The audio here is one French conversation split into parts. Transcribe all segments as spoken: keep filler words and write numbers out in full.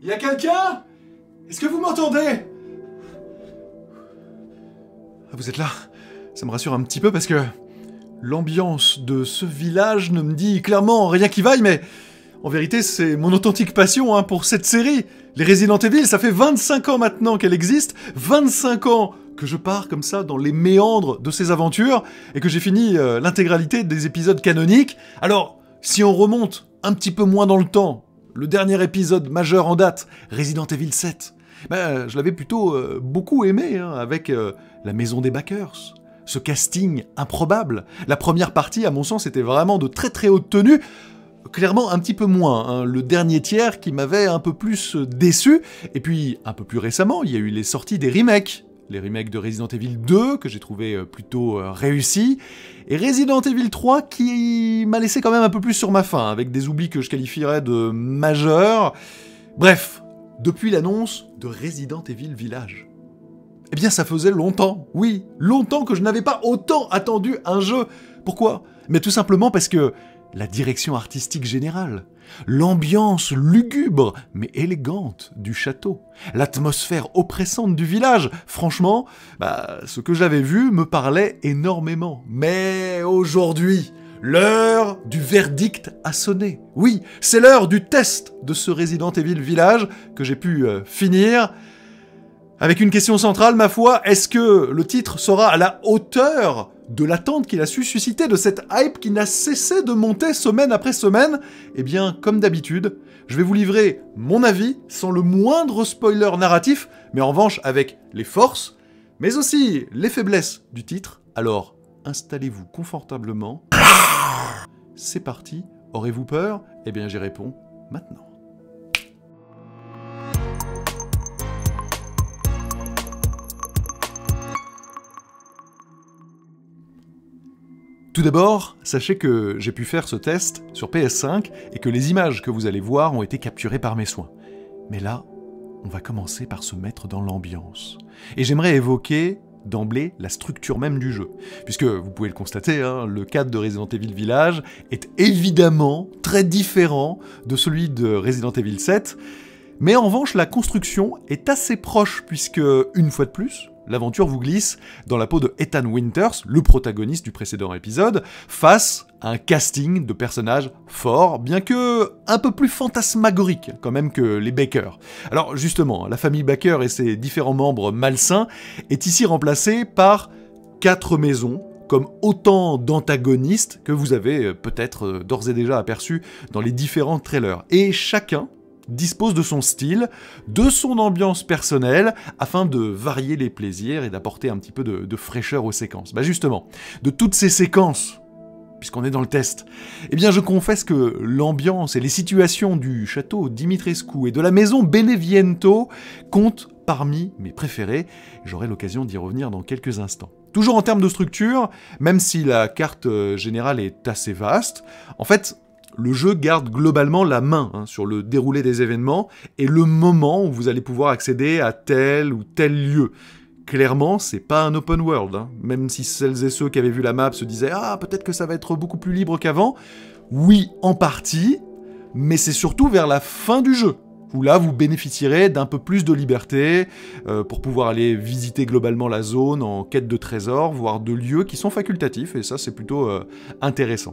Y a quelqu'un? Est-ce que vous m'entendez? Ah, vous êtes là? Ça me rassure un petit peu parce que l'ambiance de ce village ne me dit clairement rien qui vaille, mais en vérité, c'est mon authentique passion hein, pour cette série. Les Resident Evil, ça fait vingt-cinq ans maintenant qu'elle existe, vingt-cinq ans que je pars comme ça dans les méandres de ces aventures et que j'ai fini euh, l'intégralité des épisodes canoniques. Alors, si on remonte un petit peu moins dans le temps, le dernier épisode majeur en date, Resident Evil sept, ben, je l'avais plutôt euh, beaucoup aimé, hein, avec euh, la maison des Backers, ce casting improbable. La première partie, à mon sens, était vraiment de très très haute tenue, clairement un petit peu moins, hein, le dernier tiers qui m'avait un peu plus déçu, et puis un peu plus récemment, il y a eu les sorties des remakes. Les remakes de Resident Evil deux, que j'ai trouvé plutôt euh, réussis, et Resident Evil trois, qui m'a laissé quand même un peu plus sur ma faim, avec des oublis que je qualifierais de majeurs. Bref, depuis l'annonce de Resident Evil Village. Eh bien, ça faisait longtemps, oui, longtemps que je n'avais pas autant attendu un jeu. Pourquoi? Mais tout simplement parce que la direction artistique générale, l'ambiance lugubre mais élégante du château, l'atmosphère oppressante du village, franchement, bah, ce que j'avais vu me parlait énormément. Mais aujourd'hui, l'heure du verdict a sonné. Oui, c'est l'heure du test de ce Resident Evil Village que j'ai pu euh, finir. Avec une question centrale, ma foi, est-ce que le titre sera à la hauteur de l'attente qu'il a su susciter, de cette hype qui n'a cessé de monter semaine après semaine? Eh bien, comme d'habitude, je vais vous livrer mon avis sans le moindre spoiler narratif, mais en revanche avec les forces, mais aussi les faiblesses du titre. Alors, installez-vous confortablement. C'est parti. Aurez-vous peur? Eh bien, j'y réponds maintenant. Tout d'abord, sachez que j'ai pu faire ce test sur P S cinq et que les images que vous allez voir ont été capturées par mes soins. Mais là, on va commencer par se mettre dans l'ambiance. Et j'aimerais évoquer d'emblée la structure même du jeu. Puisque, vous pouvez le constater, hein, le cadre de Resident Evil Village est évidemment très différent de celui de Resident Evil sept. Mais en revanche, la construction est assez proche puisque, une fois de plus, l'aventure vous glisse dans la peau de Ethan Winters, le protagoniste du précédent épisode, face à un casting de personnages forts, bien que un peu plus fantasmagorique quand même que les Baker. Alors justement, la famille Baker et ses différents membres malsains est ici remplacée par quatre maisons, comme autant d'antagonistes que vous avez peut-être d'ores et déjà aperçus dans les différents trailers. Et chacun dispose de son style, de son ambiance personnelle, afin de varier les plaisirs et d'apporter un petit peu de, de fraîcheur aux séquences. Bah justement, de toutes ces séquences, puisqu'on est dans le test, eh bien je confesse que l'ambiance et les situations du château Dimitrescu et de la maison Beneviento comptent parmi mes préférés. J'aurai l'occasion d'y revenir dans quelques instants. Toujours en termes de structure, même si la carte générale est assez vaste, en fait, le jeu garde globalement la main hein, sur le déroulé des événements et le moment où vous allez pouvoir accéder à tel ou tel lieu. Clairement, c'est pas un open world, hein. Même si celles et ceux qui avaient vu la map se disaient « Ah, peut-être que ça va être beaucoup plus libre qu'avant ». Oui, en partie, mais c'est surtout vers la fin du jeu, où là, vous bénéficierez d'un peu plus de liberté euh, pour pouvoir aller visiter globalement la zone en quête de trésors, voire de lieux qui sont facultatifs, et ça, c'est plutôt euh, intéressant.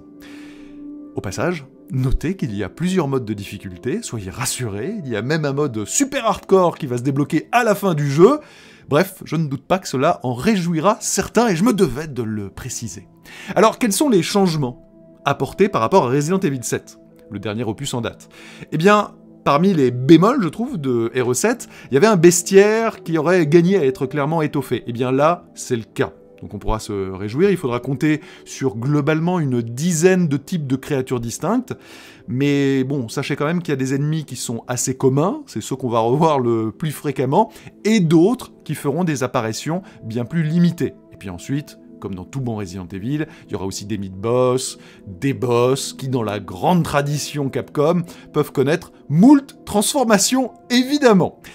Au passage, notez qu'il y a plusieurs modes de difficulté, soyez rassurés, il y a même un mode super hardcore qui va se débloquer à la fin du jeu. Bref, je ne doute pas que cela en réjouira certains et je me devais de le préciser. Alors, quels sont les changements apportés par rapport à Resident Evil sept, le dernier opus en date? Eh bien, parmi les bémols, je trouve, de R E sept, il y avait un bestiaire qui aurait gagné à être clairement étoffé. Eh bien là, c'est le cas. Donc on pourra se réjouir, il faudra compter sur globalement une dizaine de types de créatures distinctes, mais bon, sachez quand même qu'il y a des ennemis qui sont assez communs, c'est ceux qu'on va revoir le plus fréquemment, et d'autres qui feront des apparitions bien plus limitées. Et puis ensuite, comme dans tout bon Resident Evil, il y aura aussi des mid-boss, des boss qui, dans la grande tradition Capcom, peuvent connaître moult transformations, évidemment.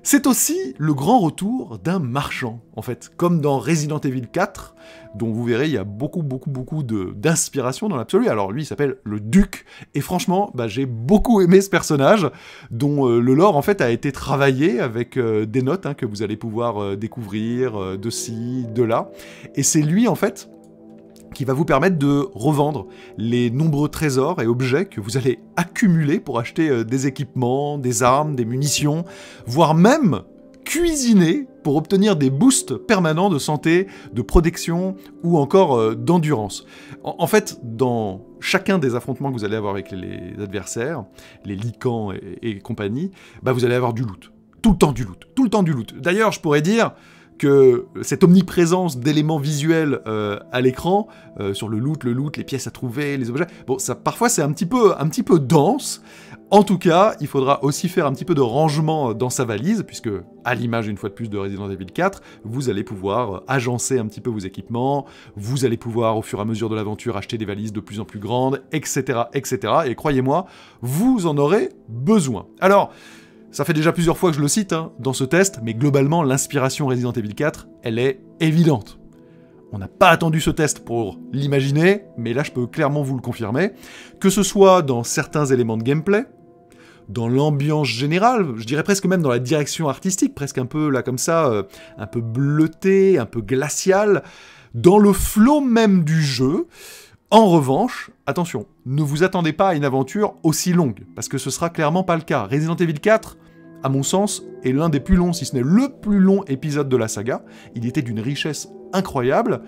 C'est aussi le grand retour d'un marchand, en fait, comme dans Resident Evil quatre, dont vous verrez, il y a beaucoup, beaucoup, beaucoup de, d'inspiration dans l'absolu. Alors lui, il s'appelle le Duc, et franchement, bah, j'ai beaucoup aimé ce personnage, dont euh, le lore, en fait, a été travaillé avec euh, des notes hein, que vous allez pouvoir euh, découvrir euh, de ci, de là. Et c'est lui, en fait, qui va vous permettre de revendre les nombreux trésors et objets que vous allez accumuler pour acheter euh, des équipements, des armes, des munitions, voire même cuisiner pour obtenir des boosts permanents de santé, de protection ou encore euh, d'endurance. En, en fait, dans chacun des affrontements que vous allez avoir avec les, les adversaires, les Lycans et, et compagnie, bah vous allez avoir du loot. Tout le temps du loot. Tout le temps du loot. D'ailleurs, je pourrais dire que cette omniprésence d'éléments visuels euh, à l'écran, euh, sur le loot, le loot, les pièces à trouver, les objets, bon, ça, parfois c'est un petit peu, un petit peu dense. En tout cas, il faudra aussi faire un petit peu de rangement dans sa valise, puisque, à l'image une fois de plus de Resident Evil quatre, vous allez pouvoir agencer un petit peu vos équipements, vous allez pouvoir, au fur et à mesure de l'aventure, acheter des valises de plus en plus grandes, et cetera, et cetera. Et croyez-moi, vous en aurez besoin. Alors, ça fait déjà plusieurs fois que je le cite hein, dans ce test, mais globalement, l'inspiration Resident Evil quatre, elle est évidente. On n'a pas attendu ce test pour l'imaginer, mais là je peux clairement vous le confirmer, que ce soit dans certains éléments de gameplay, dans l'ambiance générale, je dirais presque même dans la direction artistique, presque un peu là comme ça, euh, un peu bleuté, un peu glacial, dans le flow même du jeu. En revanche, attention, ne vous attendez pas à une aventure aussi longue, parce que ce sera clairement pas le cas. Resident Evil quatre, à mon sens, est l'un des plus longs, si ce n'est le plus long épisode de la saga. Il était d'une richesse incroyable.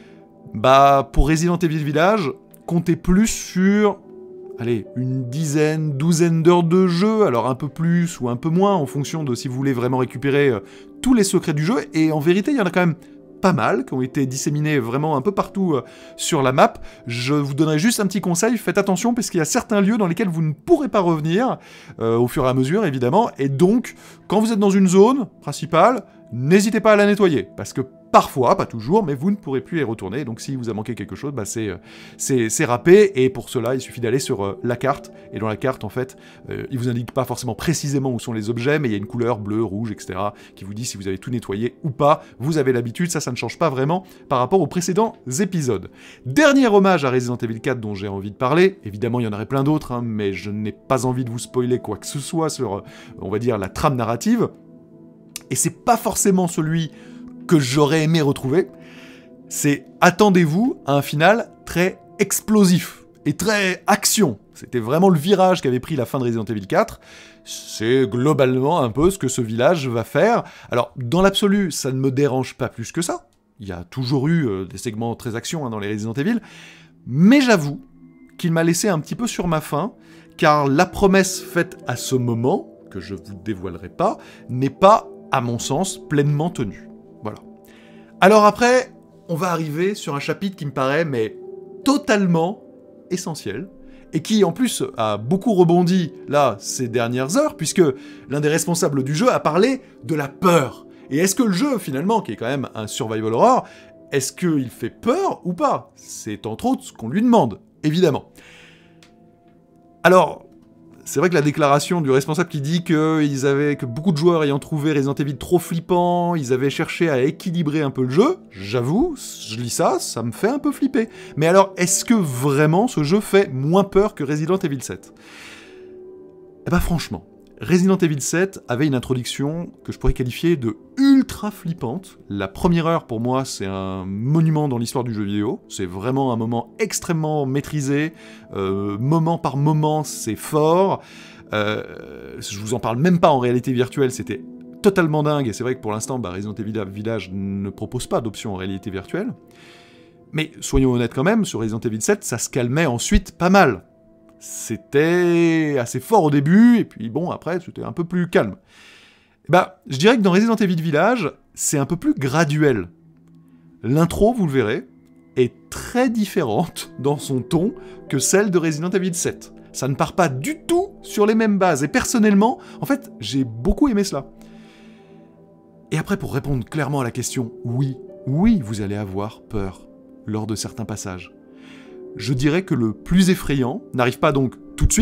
Bah, pour Resident Evil Village, comptez plus sur, allez, une dizaine, douzaine d'heures de jeu, alors un peu plus ou un peu moins, en fonction de si vous voulez vraiment récupérer euh, tous les secrets du jeu, et en vérité, il y en a quand même pas mal, qui ont été disséminés vraiment un peu partout euh, sur la map. Je vous donnerai juste un petit conseil, faites attention, parce qu'il y a certains lieux dans lesquels vous ne pourrez pas revenir, euh, au fur et à mesure, évidemment, et donc, quand vous êtes dans une zone principale, n'hésitez pas à la nettoyer, parce que parfois, pas toujours, mais vous ne pourrez plus y retourner, donc si vous a manqué quelque chose, bah c'est, euh, c'est, c'est râpé, et pour cela, il suffit d'aller sur euh, la carte, et dans la carte, en fait, euh, il vous indique pas forcément précisément où sont les objets, mais il y a une couleur bleue, rouge, et cetera, qui vous dit si vous avez tout nettoyé ou pas. Vous avez l'habitude, ça, ça ne change pas vraiment par rapport aux précédents épisodes. Dernier hommage à Resident Evil quatre dont j'ai envie de parler, évidemment, il y en aurait plein d'autres, hein, mais je n'ai pas envie de vous spoiler quoi que ce soit sur, euh, on va dire, la trame narrative, et c'est pas forcément celui que j'aurais aimé retrouver, c'est attendez-vous à un final très explosif et très action. C'était vraiment le virage qu'avait pris la fin de Resident Evil quatre. C'est globalement un peu ce que ce village va faire. Alors, dans l'absolu, ça ne me dérange pas plus que ça. Il y a toujours eu euh, des segments très action hein, dans les Resident Evil. Mais j'avoue qu'il m'a laissé un petit peu sur ma faim, car la promesse faite à ce moment, que je vous dévoilerai pas, n'est pas, à mon sens, pleinement tenue. Voilà. Alors après, on va arriver sur un chapitre qui me paraît mais totalement essentiel, et qui en plus a beaucoup rebondi là ces dernières heures, puisque l'un des responsables du jeu a parlé de la peur. Et est-ce que le jeu, finalement, qui est quand même un survival horror, est-ce qu'il fait peur ou pas? C'est entre autres ce qu'on lui demande, évidemment. Alors, c'est vrai que la déclaration du responsable qui dit que, ils avaient, que beaucoup de joueurs ayant trouvé Resident Evil trop flippant, ils avaient cherché à équilibrer un peu le jeu, j'avoue, je lis ça, ça me fait un peu flipper. Mais alors, est-ce que vraiment ce jeu fait moins peur que Resident Evil sept? Eh ben franchement, Resident Evil sept avait une introduction que je pourrais qualifier de ultra flippante. La première heure, pour moi, c'est un monument dans l'histoire du jeu vidéo. C'est vraiment un moment extrêmement maîtrisé. Euh, moment par moment, c'est fort. Euh, je vous en parle même pas en réalité virtuelle, c'était totalement dingue. Et c'est vrai que pour l'instant, bah, Resident Evil Village ne propose pas d'option en réalité virtuelle. Mais soyons honnêtes quand même, sur Resident Evil sept, ça se calmait ensuite pas mal. C'était assez fort au début, et puis bon, après, c'était un peu plus calme. Bah, je dirais que dans Resident Evil Village, c'est un peu plus graduel. L'intro, vous le verrez, est très différente dans son ton que celle de Resident Evil sept. Ça ne part pas du tout sur les mêmes bases, et personnellement, en fait, j'ai beaucoup aimé cela. Et après, pour répondre clairement à la question, oui, oui, vous allez avoir peur lors de certains passages. Je dirais que le plus effrayant n'arrive pas donc tout de suite,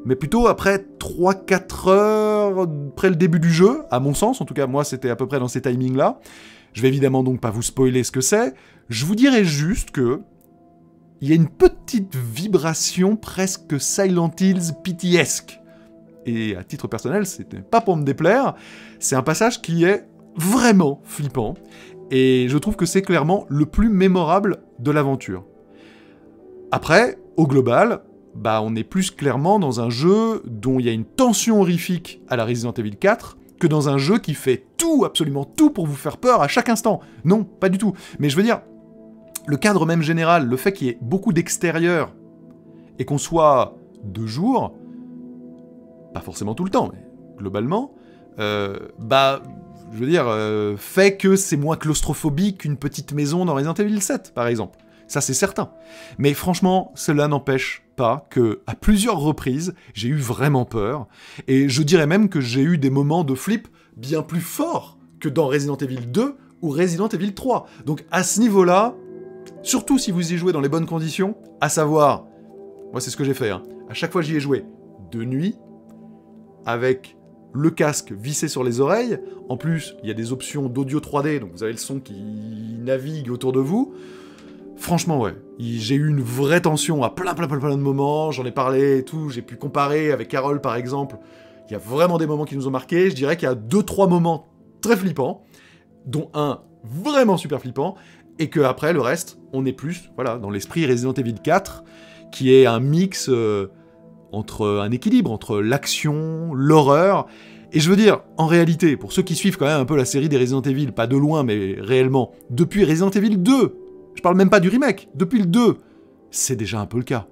mais plutôt après trois quatre heures, après le début du jeu, à mon sens, en tout cas moi c'était à peu près dans ces timings-là. Je vais évidemment donc pas vous spoiler ce que c'est, je vous dirai juste que il y a une petite vibration presque Silent Hills Pity-esque. Et à titre personnel, c'était pas pour me déplaire, c'est un passage qui est vraiment flippant, et je trouve que c'est clairement le plus mémorable de l'aventure. Après, au global, bah on est plus clairement dans un jeu dont il y a une tension horrifique à la Resident Evil quatre, que dans un jeu qui fait tout, absolument tout pour vous faire peur à chaque instant. Non, pas du tout. Mais je veux dire, le cadre même général, le fait qu'il y ait beaucoup d'extérieur, et qu'on soit de jour, pas forcément tout le temps, mais globalement, euh, bah, je veux dire, euh, fait que c'est moins claustrophobique qu'une petite maison dans Resident Evil sept, par exemple. Ça, c'est certain. Mais franchement, cela n'empêche pas que, à plusieurs reprises, j'ai eu vraiment peur. Et je dirais même que j'ai eu des moments de flip bien plus forts que dans Resident Evil deux ou Resident Evil trois. Donc, à ce niveau-là, surtout si vous y jouez dans les bonnes conditions, à savoir, moi, c'est ce que j'ai fait, hein. À chaque fois, j'y ai joué de nuit, avec le casque vissé sur les oreilles. En plus, il y a des options d'audio trois D, donc vous avez le son qui navigue autour de vous. Franchement, ouais, j'ai eu une vraie tension à plein, plein, plein, plein de moments, j'en ai parlé et tout, j'ai pu comparer avec Carole, par exemple. Il y a vraiment des moments qui nous ont marqués, je dirais qu'il y a deux trois moments très flippants, dont un vraiment super flippant, et que après le reste, on est plus, voilà, dans l'esprit Resident Evil quatre, qui est un mix euh, entre un équilibre, entre l'action, l'horreur, et je veux dire, en réalité, pour ceux qui suivent quand même un peu la série des Resident Evil, pas de loin, mais réellement, depuis Resident Evil deux, je parle même pas du remake, depuis le deux, c'est déjà un peu le cas.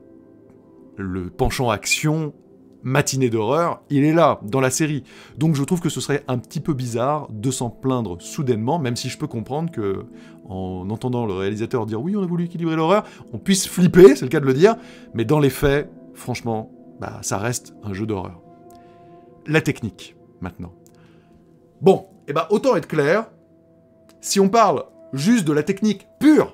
Le penchant action, matinée d'horreur, il est là, dans la série. Donc je trouve que ce serait un petit peu bizarre de s'en plaindre soudainement, même si je peux comprendre que, en entendant le réalisateur dire « Oui, on a voulu équilibrer l'horreur », on puisse flipper, c'est le cas de le dire, mais dans les faits, franchement, bah, ça reste un jeu d'horreur. La technique, maintenant. Bon, et bah autant être clair, si on parle juste de la technique pure,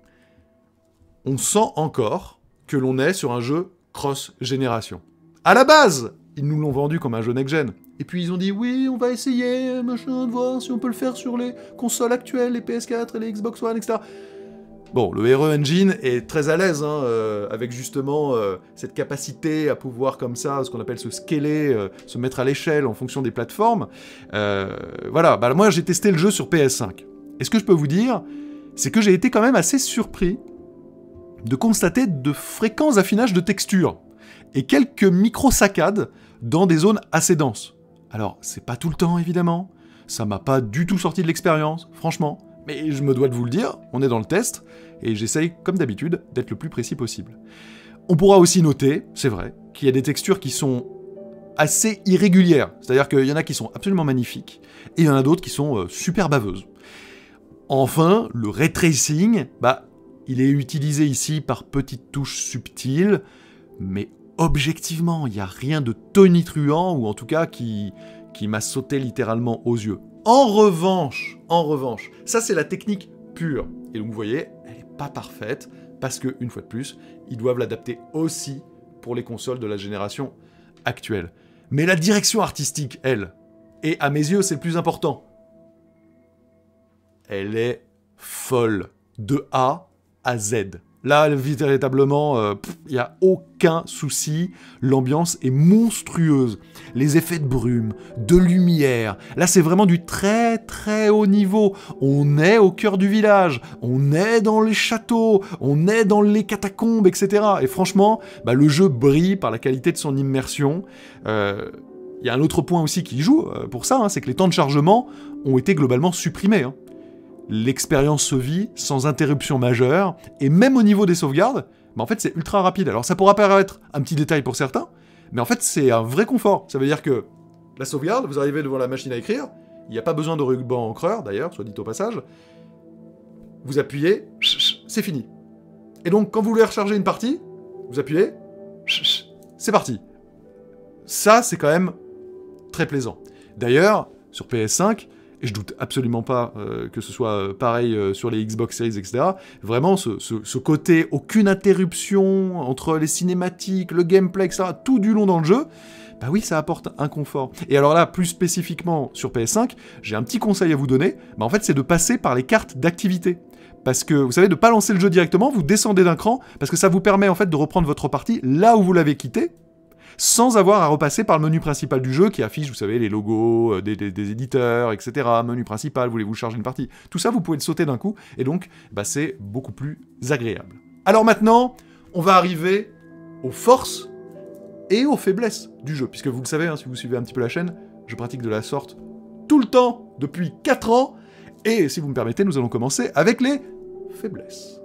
on sent encore que l'on est sur un jeu cross-génération. À la base, ils nous l'ont vendu comme un jeu next-gen. Et puis ils ont dit, oui, on va essayer, machin, de voir si on peut le faire sur les consoles actuelles, les P S quatre et les Xbox One, et cetera. Bon, le R E Engine est très à l'aise, hein, euh, avec justement euh, cette capacité à pouvoir comme ça, ce qu'on appelle se scaler, euh, se mettre à l'échelle en fonction des plateformes. Euh, voilà, bah moi j'ai testé le jeu sur P S cinq. Et ce que je peux vous dire, c'est que j'ai été quand même assez surpris de constater de fréquents affinages de textures et quelques micro-saccades dans des zones assez denses. Alors, c'est pas tout le temps, évidemment, ça m'a pas du tout sorti de l'expérience, franchement, mais je me dois de vous le dire, on est dans le test, et j'essaye, comme d'habitude, d'être le plus précis possible. On pourra aussi noter, c'est vrai, qu'il y a des textures qui sont assez irrégulières, c'est-à-dire qu'il y en a qui sont absolument magnifiques, et il y en a d'autres qui sont euh, super baveuses. Enfin, le ray tracing, bah, il est utilisé ici par petites touches subtiles, mais objectivement, il n'y a rien de tonitruant, ou en tout cas qui, qui m'a sauté littéralement aux yeux. En revanche, en revanche, ça c'est la technique pure. Et donc vous voyez, elle n'est pas parfaite, parce que, une fois de plus, ils doivent l'adapter aussi pour les consoles de la génération actuelle. Mais la direction artistique, elle, et à mes yeux c'est le plus important, elle est folle, de A à Z. Là, véritablement, il euh, n'y a aucun souci, l'ambiance est monstrueuse. Les effets de brume, de lumière, là c'est vraiment du très très haut niveau. On est au cœur du village, on est dans les châteaux, on est dans les catacombes, et cetera. Et franchement, bah, le jeu brille par la qualité de son immersion. Euh, y a un autre point aussi qui joue euh, pour ça, hein, c'est que les temps de chargement ont été globalement supprimés, hein. L'expérience se vit sans interruption majeure, et même au niveau des sauvegardes, bah en fait c'est ultra rapide. Alors ça pourra paraître un petit détail pour certains, mais en fait c'est un vrai confort. Ça veut dire que la sauvegarde, vous arrivez devant la machine à écrire, il n'y a pas besoin de ruban encreur d'ailleurs, soit dit au passage, vous appuyez, c'est fini. Et donc quand vous voulez recharger une partie, vous appuyez, c'est parti. Ça c'est quand même très plaisant. D'ailleurs, sur P S cinq, et je doute absolument pas euh, que ce soit pareil euh, sur les Xbox Series, et cetera. Vraiment, ce, ce, ce côté, aucune interruption entre les cinématiques, le gameplay, et cetera, tout du long dans le jeu, bah oui, ça apporte un confort. Et alors là, plus spécifiquement sur P S cinq, j'ai un petit conseil à vous donner, bah en fait, c'est de passer par les cartes d'activité. Parce que, vous savez, de ne pas lancer le jeu directement, vous descendez d'un cran, parce que ça vous permet en fait de reprendre votre partie là où vous l'avez quitté, sans avoir à repasser par le menu principal du jeu qui affiche, vous savez, les logos des, des, des éditeurs, et cetera. Menu principal, voulez-vous charger une partie. Tout ça, vous pouvez le sauter d'un coup, et donc, bah, c'est beaucoup plus agréable. Alors maintenant, on va arriver aux forces et aux faiblesses du jeu, puisque vous le savez, hein, si vous suivez un petit peu la chaîne, je pratique de la sorte tout le temps, depuis quatre ans, et si vous me permettez, nous allons commencer avec les faiblesses.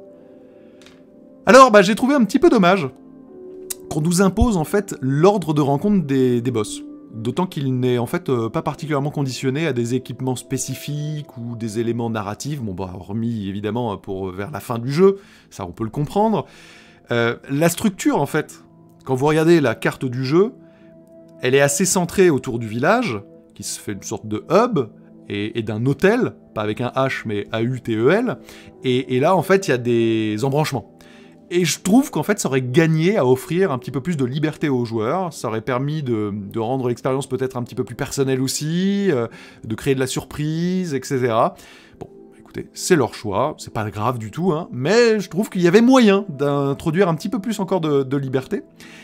Alors, bah, j'ai trouvé un petit peu dommage qu'on nous impose en fait l'ordre de rencontre des, des boss. D'autant qu'il n'est en fait euh, pas particulièrement conditionné à des équipements spécifiques ou des éléments narratifs, bon bah hormis évidemment pour vers la fin du jeu, ça on peut le comprendre. Euh, la structure en fait, quand vous regardez la carte du jeu, elle est assez centrée autour du village, qui se fait une sorte de hub, et, et d'un hôtel, pas avec un H mais A U T E L, et, et là en fait il y a des embranchements. Et je trouve qu'en fait, ça aurait gagné à offrir un petit peu plus de liberté aux joueurs, ça aurait permis de, de rendre l'expérience peut-être un petit peu plus personnelle aussi, euh, de créer de la surprise, et cetera. Bon, écoutez, c'est leur choix, c'est pas grave du tout, hein, mais je trouve qu'il y avait moyen d'introduire un petit peu plus encore de, de liberté.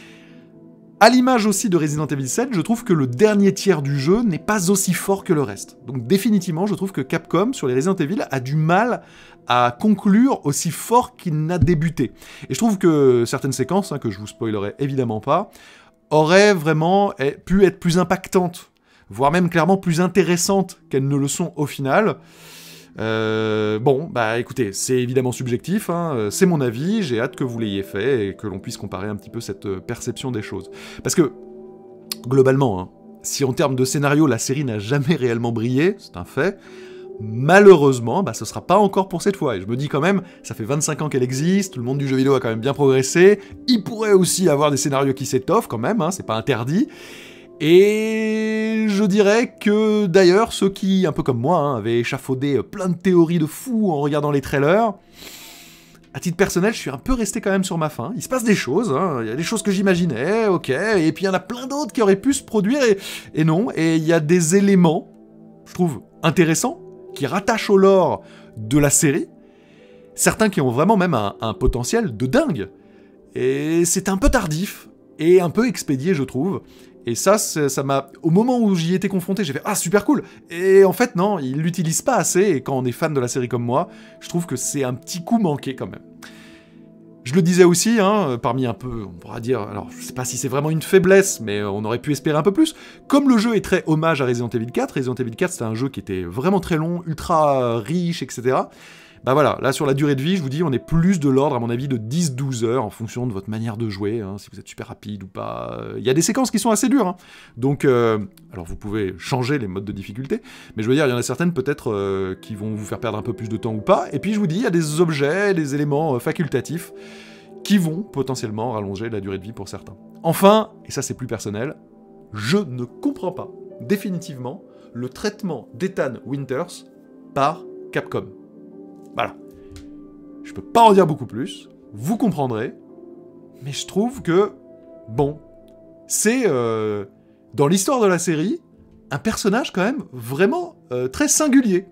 À l'image aussi de Resident Evil sept, je trouve que le dernier tiers du jeu n'est pas aussi fort que le reste. Donc définitivement, je trouve que Capcom, sur les Resident Evil, a du mal à conclure aussi fort qu'il n'a débuté. Et je trouve que certaines séquences, hein, que je vous spoilerai évidemment pas, auraient vraiment pu être plus impactantes, voire même clairement plus intéressantes qu'elles ne le sont au final. Euh, bon, bah écoutez, c'est évidemment subjectif, hein, c'est mon avis, j'ai hâte que vous l'ayez fait et que l'on puisse comparer un petit peu cette perception des choses. Parce que, globalement, hein, si en termes de scénario, la série n'a jamais réellement brillé, c'est un fait, malheureusement, bah ce sera pas encore pour cette fois. Et je me dis quand même, ça fait vingt-cinq ans qu'elle existe, le monde du jeu vidéo a quand même bien progressé, il pourrait aussi avoir des scénarios qui s'étoffent quand même, hein, c'est pas interdit. Et je dirais que d'ailleurs, ceux qui, un peu comme moi, hein, avaient échafaudé plein de théories de fous en regardant les trailers, à titre personnel, je suis un peu resté quand même sur ma faim. Il se passe des choses, hein, il y a des choses que j'imaginais, ok, et puis il y en a plein d'autres qui auraient pu se produire, et, et non, et il y a des éléments, je trouve, intéressants, qui rattachent au lore de la série, certains qui ont vraiment même un, un potentiel de dingue. Et c'est un peu tardif, et un peu expédié, je trouve. Et ça, ça m'a... Au moment où j'y étais confronté, j'ai fait « Ah, super cool !» Et en fait, non, ils l'utilisent pas assez, et quand on est fan de la série comme moi, je trouve que c'est un petit coup manqué, quand même. Je le disais aussi, hein, parmi un peu, on pourra dire... Alors, je sais pas si c'est vraiment une faiblesse, mais on aurait pu espérer un peu plus. Comme le jeu est très hommage à Resident Evil quatre, Resident Evil quatre, c'était un jeu qui était vraiment très long, ultra riche, et cetera. Bah voilà, là sur la durée de vie, je vous dis, on est plus de l'ordre, à mon avis, de dix à douze heures, en fonction de votre manière de jouer, hein, si vous êtes super rapide ou pas. Il y a des séquences qui sont assez dures, hein. Donc, euh, alors vous pouvez changer les modes de difficulté, mais je veux dire, il y en a certaines peut-être euh, qui vont vous faire perdre un peu plus de temps ou pas, et puis je vous dis, il y a des objets, des éléments euh, facultatifs, qui vont potentiellement rallonger la durée de vie pour certains. Enfin, et ça c'est plus personnel, je ne comprends pas, définitivement, le traitement d'Ethan Winters par Capcom. Voilà. Je peux pas en dire beaucoup plus, vous comprendrez, mais je trouve que, bon, c'est, euh, dans l'histoire de la série, un personnage quand même vraiment euh, très singulier.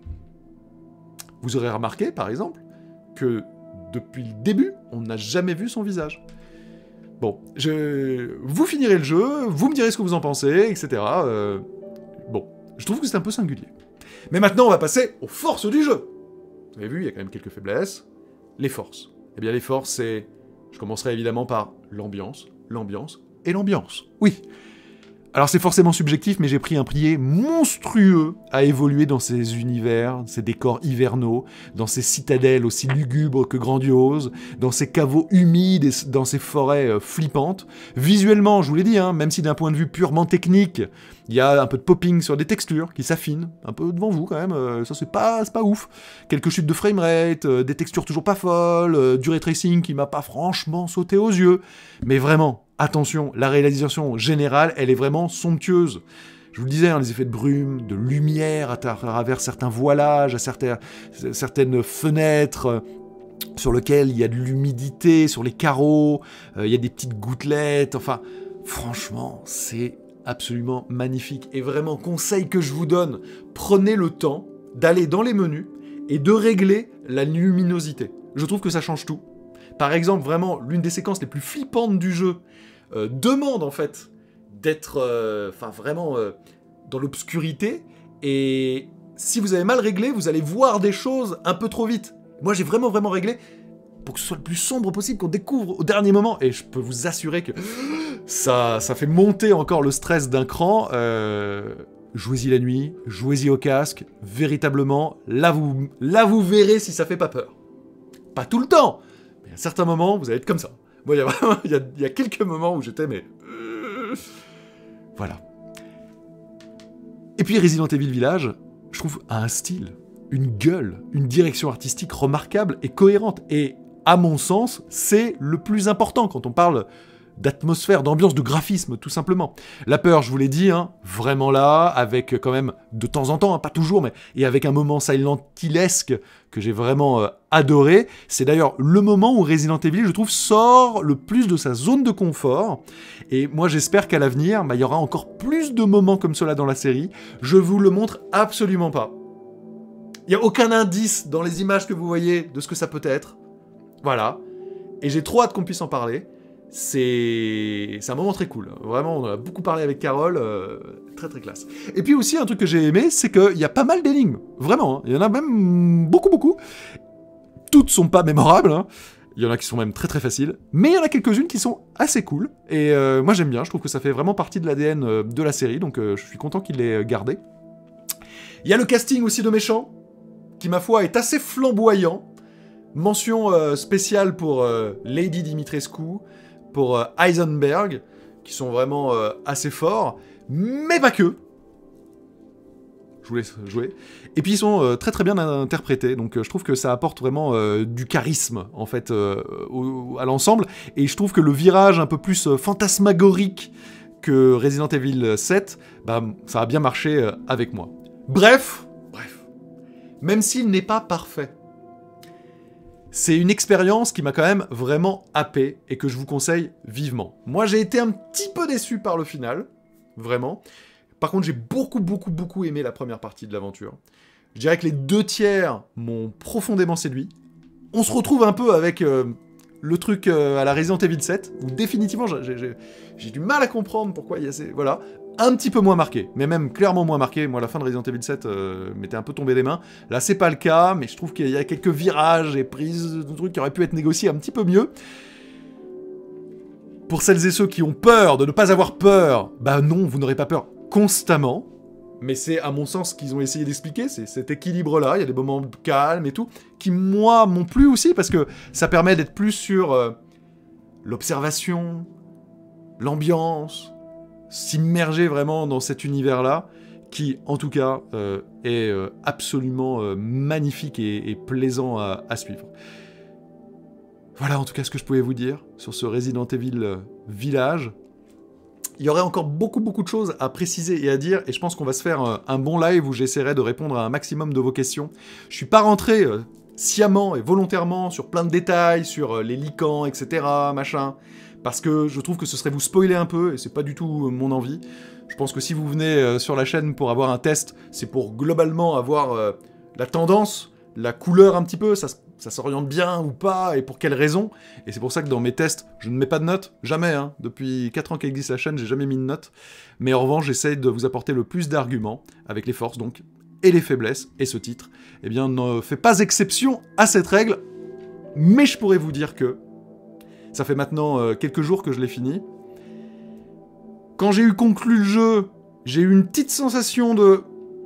Vous aurez remarqué, par exemple, que depuis le début, on n'a jamais vu son visage. Bon, je... vous finirez le jeu, vous me direz ce que vous en pensez, et cetera. Euh... Bon, je trouve que c'est un peu singulier. Mais maintenant, on va passer aux forces du jeu. Vous avez vu, il y a quand même quelques faiblesses. Les forces. Eh bien, les forces, c'est... Je commencerai évidemment par l'ambiance, l'ambiance et l'ambiance. Oui. Alors, c'est forcément subjectif, mais j'ai pris un pied monstrueux à évoluer dans ces univers, ces décors hivernaux, dans ces citadelles aussi lugubres que grandioses, dans ces caveaux humides et dans ces forêts euh, flippantes. Visuellement, je vous l'ai dit, hein, même si d'un point de vue purement technique, il y a un peu de popping sur des textures qui s'affinent, un peu devant vous quand même, euh, ça c'est pas, c'est pas ouf. Quelques chutes de framerate, euh, des textures toujours pas folles, euh, du ray tracing qui m'a pas franchement sauté aux yeux, mais vraiment, attention, la réalisation générale, elle est vraiment somptueuse. Je vous le disais, hein, les effets de brume, de lumière à travers certains voilages, à certaines, certaines fenêtres euh, sur lesquelles il y a de l'humidité, sur les carreaux, euh, il y a des petites gouttelettes, enfin, franchement, c'est absolument magnifique. Et vraiment, conseil que je vous donne, prenez le temps d'aller dans les menus et de régler la luminosité. Je trouve que ça change tout. Par exemple, vraiment, l'une des séquences les plus flippantes du jeu euh, demande en fait d'être euh, enfin, vraiment euh, dans l'obscurité, et si vous avez mal réglé, vous allez voir des choses un peu trop vite. Moi, j'ai vraiment, vraiment réglé pour que ce soit le plus sombre possible, qu'on découvre au dernier moment, et je peux vous assurer que ça, ça fait monter encore le stress d'un cran. Euh, jouez-y la nuit, jouez-y au casque, véritablement, là vous, là vous verrez si ça fait pas peur. Pas tout le temps, mais à certains moments, vous allez être comme ça. Moi, il y a vraiment, il y a, il y a quelques moments où j'étais, mais... Euh... Voilà. Et puis Resident Evil Village, je trouve, a un style, une gueule, une direction artistique remarquable et cohérente. Et à mon sens, c'est le plus important quand on parle d'atmosphère, d'ambiance, de graphisme, tout simplement. La peur, je vous l'ai dit, hein, vraiment là, avec quand même, de temps en temps, hein, pas toujours, mais et avec un moment Silent Hillesque que j'ai vraiment euh, adoré. C'est d'ailleurs le moment où Resident Evil, je trouve, sort le plus de sa zone de confort. Et moi, j'espère qu'à l'avenir, bah, il y aura encore plus de moments comme cela dans la série. Je vous le montre absolument pas. Il n'y a aucun indice dans les images que vous voyez de ce que ça peut être. Voilà. Et j'ai trop hâte qu'on puisse en parler. C'est un moment très cool. Vraiment, on en a beaucoup parlé avec Carole. Euh, très très classe. Et puis aussi, un truc que j'ai aimé, c'est qu'il y a pas mal d'énigmes. Vraiment, hein. Il y en a même beaucoup, beaucoup. Toutes sont pas mémorables, hein. Il y en a qui sont même très très faciles. Mais il y en a quelques-unes qui sont assez cool. Et euh, moi, j'aime bien. Je trouve que ça fait vraiment partie de l'A D N euh, de la série. Donc, euh, je suis content qu'il l'ait gardé. Il y a le casting aussi de méchants, qui, ma foi, est assez flamboyant. Mention euh, spéciale pour euh, Lady Dimitrescu, pour euh, Heisenberg, qui sont vraiment euh, assez forts, mais pas que. Je vous laisse jouer. Et puis ils sont euh, très très bien interprétés, donc euh, je trouve que ça apporte vraiment euh, du charisme, en fait, euh, au, à l'ensemble, et je trouve que le virage un peu plus euh, fantasmagorique que Resident Evil sept, bah, ça a bien marché euh, avec moi. Bref, bref, même s'il n'est pas parfait, c'est une expérience qui m'a quand même vraiment happé et que je vous conseille vivement. Moi, j'ai été un petit peu déçu par le final, vraiment. Par contre, j'ai beaucoup, beaucoup, beaucoup aimé la première partie de l'aventure. Je dirais que les deux tiers m'ont profondément séduit. On se retrouve un peu avec euh, le truc euh, à la Resident Evil sept, où définitivement, j'ai du mal à comprendre pourquoi il y a ces... Voilà. Un petit peu moins marqué, mais même clairement moins marqué. Moi, la fin de Resident Evil sept euh, m'était un peu tombé des mains. Là, c'est pas le cas, mais je trouve qu'il y a quelques virages et prises de trucs qui auraient pu être négociés un petit peu mieux. Pour celles et ceux qui ont peur de ne pas avoir peur, bah non, vous n'aurez pas peur constamment. Mais c'est, à mon sens, ce qu'ils ont essayé d'expliquer, c'est cet équilibre-là. Il y a des moments calmes et tout, qui, moi, m'ont plu aussi, parce que ça permet d'être plus sur euh, l'observation, l'ambiance, s'immerger vraiment dans cet univers-là, qui, en tout cas, euh, est euh, absolument euh, magnifique et, et plaisant à, à suivre. Voilà, en tout cas, ce que je pouvais vous dire sur ce Resident Evil euh, Village. Il y aurait encore beaucoup, beaucoup de choses à préciser et à dire, et je pense qu'on va se faire euh, un bon live où j'essaierai de répondre à un maximum de vos questions. Je suis pas rentré euh, sciemment et volontairement sur plein de détails, sur euh, les licans, et cetera, machin, parce que je trouve que ce serait vous spoiler un peu, et c'est pas du tout mon envie. Je pense que si vous venez euh, sur la chaîne pour avoir un test, c'est pour globalement avoir euh, la tendance, la couleur un petit peu, ça, ça s'oriente bien ou pas, et pour quelles raisons. Et c'est pour ça que dans mes tests, je ne mets pas de notes, jamais, hein. Depuis quatre ans qu'existe la chaîne, j'ai jamais mis de notes. Mais en revanche, j'essaye de vous apporter le plus d'arguments, avec les forces donc, et les faiblesses, et ce titre, eh bien, ne fait pas exception à cette règle, mais je pourrais vous dire que ça fait maintenant euh, quelques jours que je l'ai fini. Quand j'ai eu conclu le jeu, j'ai eu une petite sensation de...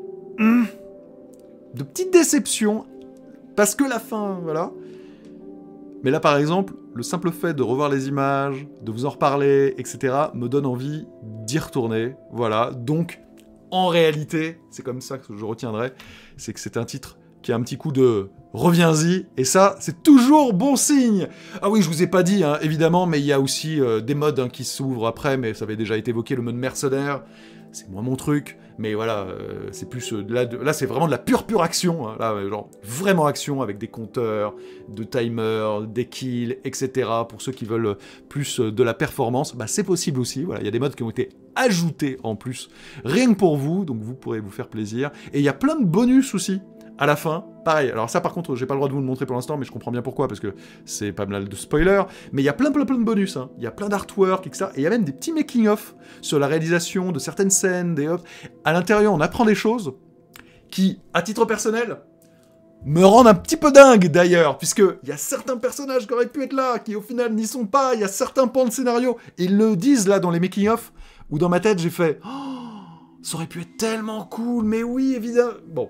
de petite déception, parce que la fin, voilà. Mais là, par exemple, le simple fait de revoir les images, de vous en reparler, et cetera, me donne envie d'y retourner, voilà. Donc, en réalité, c'est comme ça que je retiendrai, c'est que c'est un titre qu'il y a un petit coup de reviens-y, et ça, c'est toujours bon signe. Ah oui, je vous ai pas dit, hein, évidemment, mais il y a aussi euh, des modes hein, qui s'ouvrent après, mais ça avait déjà été évoqué, le mode mercenaire, c'est moins mon truc, mais voilà, euh, c'est plus euh, là, de, là c'est vraiment de la pure pure action, hein, là, genre vraiment action avec des compteurs, de timers, des kills, et cetera. Pour ceux qui veulent plus euh, de la performance, bah, c'est possible aussi, voilà, il y a des modes qui ont été ajoutés en plus, rien que pour vous, donc vous pourrez vous faire plaisir, et il y a plein de bonus aussi, à la fin, pareil, alors ça par contre, j'ai pas le droit de vous le montrer pour l'instant, mais je comprends bien pourquoi, parce que c'est pas mal de spoilers, mais il y a plein plein plein de bonus, hein. Il y a plein d'artwork, et cetera, et il y a même des petits making-of sur la réalisation de certaines scènes, des hop. À l'intérieur, on apprend des choses qui, à titre personnel, me rendent un petit peu dingue d'ailleurs, puisque il y a certains personnages qui auraient pu être là, qui au final n'y sont pas, il y a certains pans de scénario, et ils le disent là dans les making-of, où dans ma tête j'ai fait oh, ça aurait pu être tellement cool, mais oui, évidemment. Bon.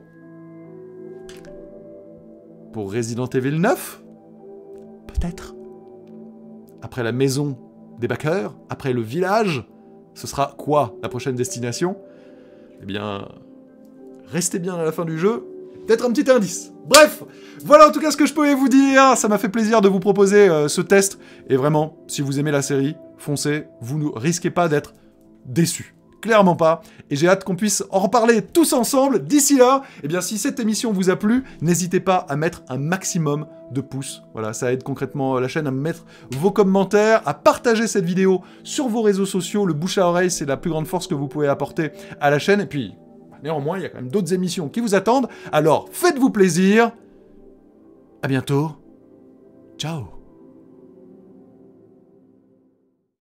Pour Resident Evil neuf, peut-être. Après la maison des backers, après le village, ce sera quoi la prochaine destination? Eh bien, restez bien à la fin du jeu, peut-être un petit indice. Bref, voilà en tout cas ce que je pouvais vous dire, ça m'a fait plaisir de vous proposer euh, ce test, et vraiment, si vous aimez la série, foncez, vous ne risquez pas d'être déçus. Clairement pas, et j'ai hâte qu'on puisse en reparler tous ensemble. D'ici là, eh bien si cette émission vous a plu, n'hésitez pas à mettre un maximum de pouces. Voilà, ça aide concrètement la chaîne à mettre vos commentaires, à partager cette vidéo sur vos réseaux sociaux. Le bouche à oreille, c'est la plus grande force que vous pouvez apporter à la chaîne. Et puis, néanmoins, il y a quand même d'autres émissions qui vous attendent. Alors, faites-vous plaisir. À bientôt. Ciao.